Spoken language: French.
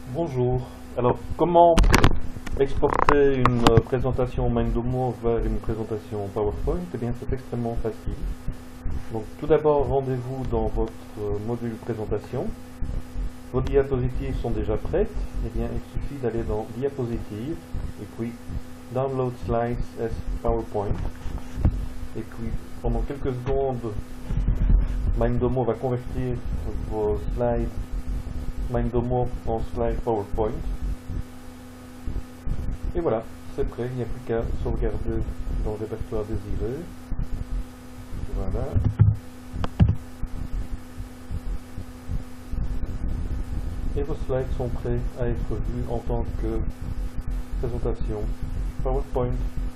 Bonjour. Alors, comment exporter une présentation Mindomo vers une présentation PowerPoint? Eh bien, c'est extrêmement facile. Donc, tout d'abord, rendez-vous dans votre module présentation. Vos diapositives sont déjà prêtes. Eh bien, il suffit d'aller dans Diapositives et puis Download Slides as PowerPoint. Et puis, pendant quelques secondes, Mindomo va convertir vos slides Mindomo en slide PowerPoint. Et voilà, c'est prêt, il n'y a plus qu'à sauvegarder dans le répertoire désiré. Voilà. Et vos slides sont prêts à être vus en tant que présentation PowerPoint.